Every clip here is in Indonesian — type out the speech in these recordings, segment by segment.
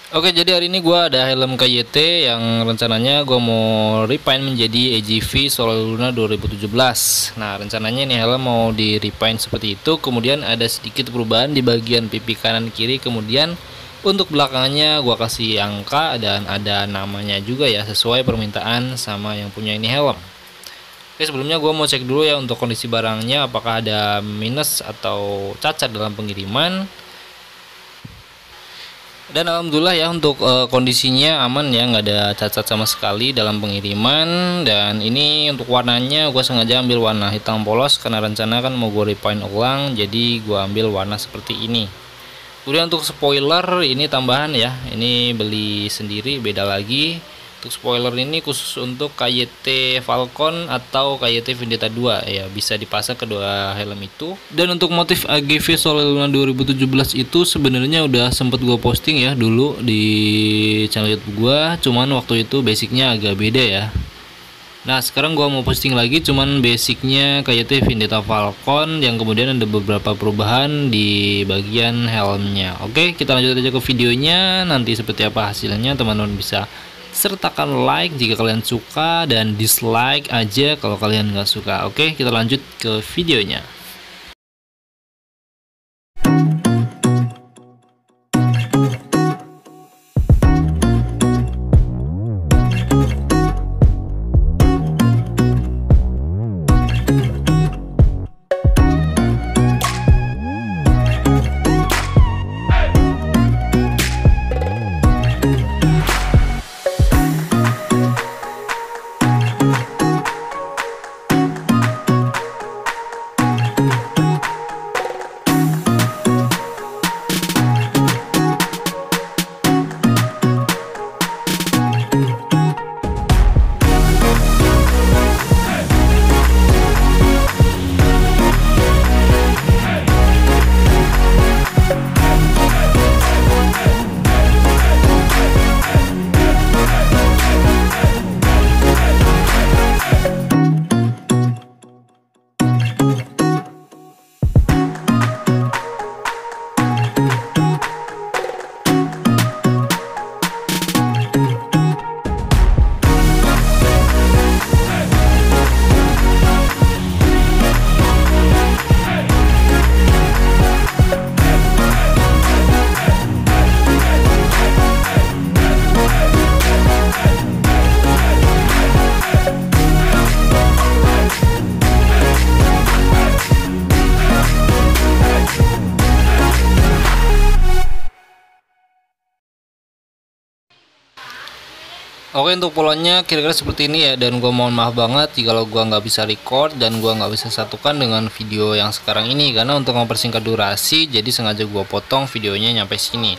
Oke, jadi hari ini gua ada helm KYT yang rencananya gua mau repaint menjadi AGV Solar Luna 2017. Nah, rencananya ini helm mau di repaint seperti itu. Kemudian ada sedikit perubahan di bagian pipi kanan kiri. Kemudian untuk belakangnya gua kasih angka dan ada namanya juga ya, sesuai permintaan sama yang punya ini helm. Oke, sebelumnya gua mau cek dulu ya untuk kondisi barangnya, apakah ada minus atau cacat dalam pengiriman. Dan alhamdulillah ya untuk kondisinya aman ya, nggak ada cacat sama sekali dalam pengiriman. Dan ini untuk warnanya gue sengaja ambil warna hitam polos karena rencana kan mau gue repaint ulang, jadi gue ambil warna seperti ini. Kemudian untuk spoiler ini tambahan ya, ini beli sendiri beda lagi. Untuk spoiler ini khusus untuk KYT Falcon atau KYT Vendetta 2 ya, bisa dipasang kedua helm itu. Dan untuk motif AGV Solar Luna 2017 itu sebenarnya udah sempet gue posting ya dulu di channel YouTube gue, cuman waktu itu basicnya agak beda ya. Nah, sekarang gua mau posting lagi, cuman basicnya KYT Vendetta Falcon yang kemudian ada beberapa perubahan di bagian helmnya. Oke, kita lanjut aja ke videonya. Nanti seperti apa hasilnya teman-teman bisa sertakan like jika kalian suka dan dislike aja kalau kalian nggak suka. Oke, kita lanjut ke videonya. Oke, untuk polanya kira-kira seperti ini ya, dan gua mohon maaf banget jika gua nggak bisa record dan gua nggak bisa satukan dengan video yang sekarang ini, karena untuk mempersingkat durasi jadi sengaja gua potong videonya nyampe sini.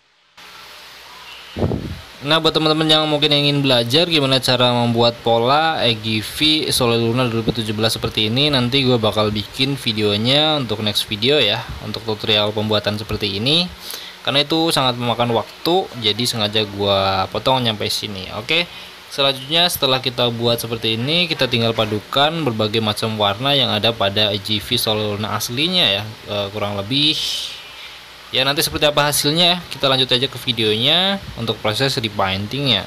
Nah, buat teman-teman yang mungkin ingin belajar gimana cara membuat pola AGV Solar Luna 2017 seperti ini, nanti gue bakal bikin videonya untuk next video ya, untuk tutorial pembuatan seperti ini. Karena itu sangat memakan waktu, jadi sengaja gua potong nyampe sini. Oke, selanjutnya setelah kita buat seperti ini, kita tinggal padukan berbagai macam warna yang ada pada AGV Solar Luna aslinya ya, kurang lebih. Ya, nanti seperti apa hasilnya, kita lanjut aja ke videonya untuk proses repaintingnya.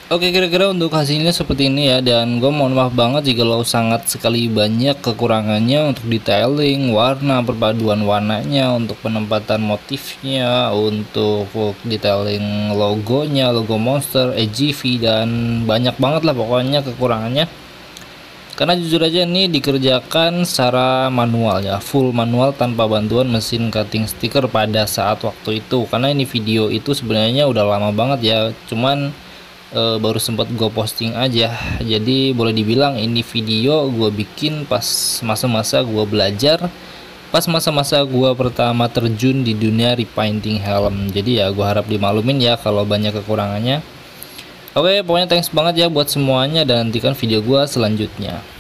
Oke, kira-kira untuk hasilnya seperti ini ya, dan gue mohon maaf banget jika lo sangat sekali banyak kekurangannya untuk detailing, warna, perpaduan warnanya, untuk penempatan motifnya, untuk detailing logonya, logo Monster, AGV, dan banyak banget lah pokoknya kekurangannya. Karena jujur aja ini dikerjakan secara manual ya, full manual tanpa bantuan mesin cutting stiker pada saat waktu itu. Karena ini video itu sebenarnya udah lama banget ya, cuman baru sempat gue posting aja. Jadi boleh dibilang ini video gue bikin pas masa-masa gue belajar, pas masa-masa gue pertama terjun di dunia repainting helm. Jadi ya gue harap dimaklumin ya kalau banyak kekurangannya. Oke, pokoknya thanks banget ya buat semuanya, dan nantikan video gue selanjutnya.